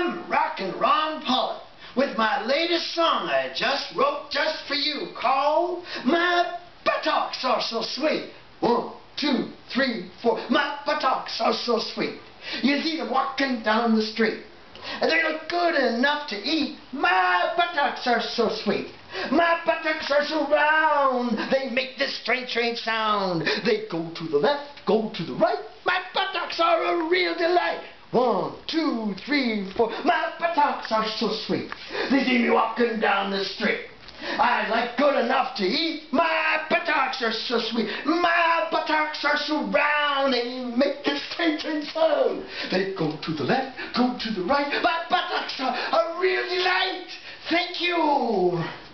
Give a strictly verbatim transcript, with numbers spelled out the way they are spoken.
I'm Rockin' Ron Pollock with my latest song I just wrote just for you called My Buttocks Are So Sweet. One, two, three, four. My buttocks are so sweet. You see them walking down the street. And they look good enough to eat. My buttocks are so sweet. My buttocks are so round. They make this strange, strange sound. They go to the left, go to the right. My buttocks are a real delight. One, two, three, four. My buttocks are so sweet. They see me walking down the street. I like good enough to eat. My buttocks are so sweet. My buttocks are so round. They make this strange, strange sound. They go to the left, go to the right. My buttocks are a real delight. Thank you.